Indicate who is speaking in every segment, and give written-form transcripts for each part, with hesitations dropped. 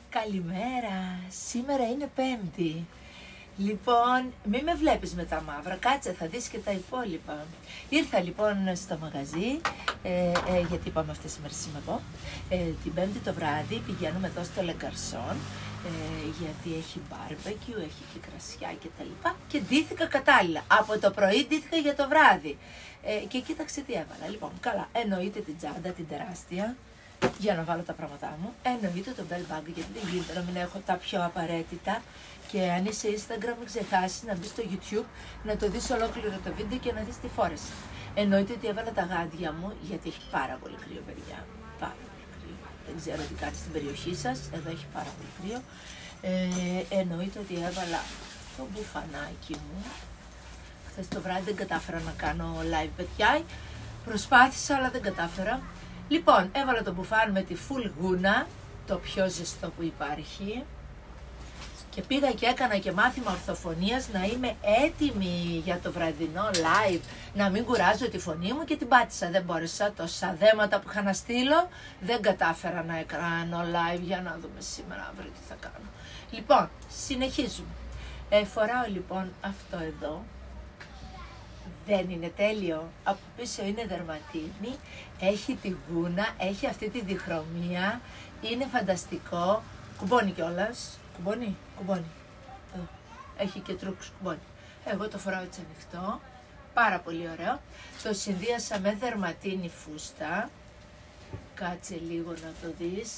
Speaker 1: Καλημέρα, σήμερα είναι Πέμπτη. Λοιπόν, μη με βλέπεις με τα μαύρα, κάτσε θα δεις και τα υπόλοιπα. Ήρθα λοιπόν στο μαγαζί, γιατί είπαμε αυτές τις μέρες είμαι εγώ. Την Πέμπτη το βράδυ πηγαίνουμε εδώ στο Le Garçon, γιατί έχει μπάρμπεκιου, έχει και κρασιά και τα λοιπά. Και ντύθηκα κατάλληλα, από το πρωί ντύθηκα για το βράδυ. Και κοίταξε τι έβαλα. Λοιπόν, καλά, εννοείται την τσάντα, την τεράστια, για να βάλω τα πράγματά μου. Εννοείται το bell bag, γιατί δεν γίνεται να μην έχω τα πιο απαραίτητα. Και αν είσαι Instagram, μην ξεχάσεις να μπεις στο YouTube, να το δεις ολόκληρο το βίντεο και να δεις τι φόρεσα. Εννοείται ότι έβαλα τα γάντια μου, γιατί έχει πάρα πολύ κρύο, παιδιά. Πάρα πολύ κρύο. Δεν ξέρω τι κάτι στην περιοχή σας, εδώ έχει πάρα πολύ κρύο. Εννοείται ότι έβαλα το μπουφανάκι μου. Χθες το βράδυ δεν κατάφερα να κάνω live, παιδιά. Προσπάθησα, αλλά δεν κατάφερα. Λοιπόν, έβαλα το μπουφάν με τη full γούνα, το πιο ζεστό που υπάρχει. Και πήγα και έκανα και μάθημα ορθοφωνίας να είμαι έτοιμη για το βραδινό live, να μην κουράζω τη φωνή μου και την πάτησα. Δεν μπόρεσα, τόσα δέματα που είχα να στείλω, δεν κατάφερα να κάνω live. Για να δούμε σήμερα αύριο τι θα κάνω. Λοιπόν, συνεχίζουμε. Φοράω λοιπόν αυτό εδώ. Δεν είναι τέλειο? Από πίσω είναι δερματίνη, έχει τη γούνα, έχει αυτή τη διχρωμία, είναι φανταστικό. Κουμπώνει κιόλας. Κουμπώνει, κουμπώνει. Εδώ. Έχει και τρούκους κουμπώνει. Εγώ το φοράω έτσι ανοιχτό. Πάρα πολύ ωραίο. Το συνδύασα με δερματίνη φούστα. Κάτσε λίγο να το δεις.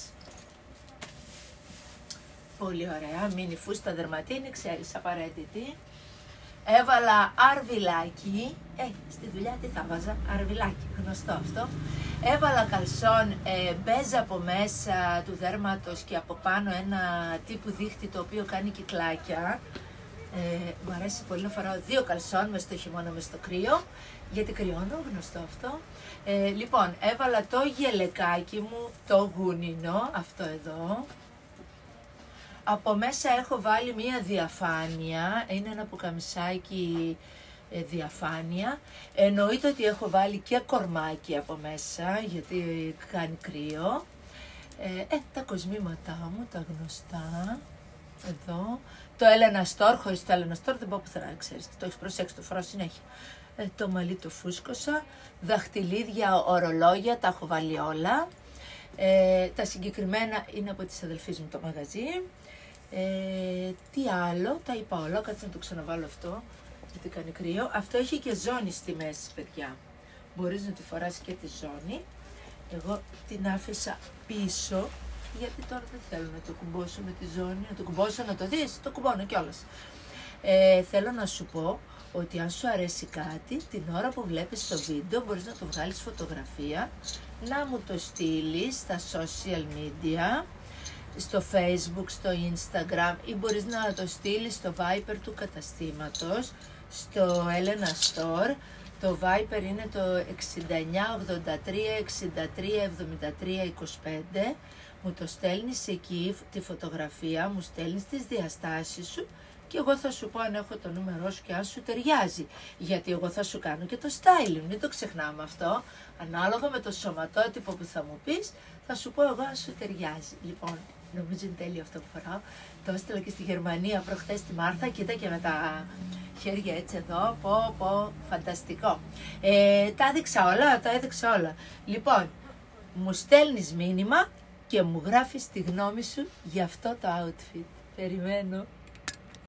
Speaker 1: Πολύ ωραία. Μίνι φούστα δερματίνη, ξέρεις, απαραίτητη. Έβαλα αρβιλάκι, στη δουλειά τι θα βάζα, αρβιλάκι, γνωστό αυτό. Έβαλα καλσόν μπέζ από μέσα του δέρματος και από πάνω ένα τύπου δίχτυ το οποίο κάνει κυκλάκια. Μου αρέσει πολύ να φοράω δύο καλσόν μες στο χειμώνα, μες στο κρύο, γιατί κρυώνω, γνωστό αυτό. Λοιπόν, έβαλα το γελεκάκι μου, το γούνινο, αυτό εδώ. Από μέσα έχω βάλει μία διαφάνεια, είναι ένα πουκαμισάκι διαφάνεια. Εννοείται ότι έχω βάλει και κορμάκι από μέσα, γιατί κάνει κρύο. Τα κοσμήματά μου, τα γνωστά, εδώ. Το Elena Store, χωρίς το Elena Store δεν πάω πουθενά, ξέρεις, το έχεις προσέξει, το φοράω συνέχεια. Το μαλλί το φούσκωσα, δαχτυλίδια, ορολόγια, τα έχω βάλει όλα. Τα συγκεκριμένα είναι από τις αδελφές μου το μαγαζί. Τι άλλο, τα είπα όλα, κάτσε να το ξαναβάλω αυτό, γιατί κάνει κρύο. Αυτό έχει και ζώνη στη μέση, παιδιά. Μπορείς να τη φοράς και τη ζώνη. Εγώ την άφησα πίσω, γιατί τώρα δεν θέλω να το κουμπώσω με τη ζώνη. Να το κουμπώσω, να το δεις, το κουμπώνω κιόλας. Θέλω να σου πω ότι αν σου αρέσει κάτι, την ώρα που βλέπεις το βίντεο μπορείς να το βγάλεις φωτογραφία, να μου το στείλεις στα social media, στο Facebook, στο Instagram, ή μπορείς να το στείλεις στο Viber του καταστήματος, στο Elena Store. Το Viber είναι το 6983 63 73 25. Μου το στέλνεις εκεί τη φωτογραφία, μου στέλνεις τις διαστάσεις σου και εγώ θα σου πω αν έχω το νούμερό σου και αν σου ταιριάζει. Γιατί εγώ θα σου κάνω και το styling, μην το ξεχνάμε αυτό. Ανάλογα με το σωματότυπο που θα μου πεις, θα σου πω εγώ αν σου ταιριάζει. Λοιπόν, νομίζω είναι τέλειο αυτό που φοράω. Το έστειλα και στη Γερμανία προχθές τη Μάρθα, κοίτα και με τα χέρια έτσι εδώ, φανταστικό. Τα έδειξα όλα. Λοιπόν, μου στέλνεις μήνυμα και μου γράφεις τη γνώμη σου για αυτό το outfit. Περιμένω.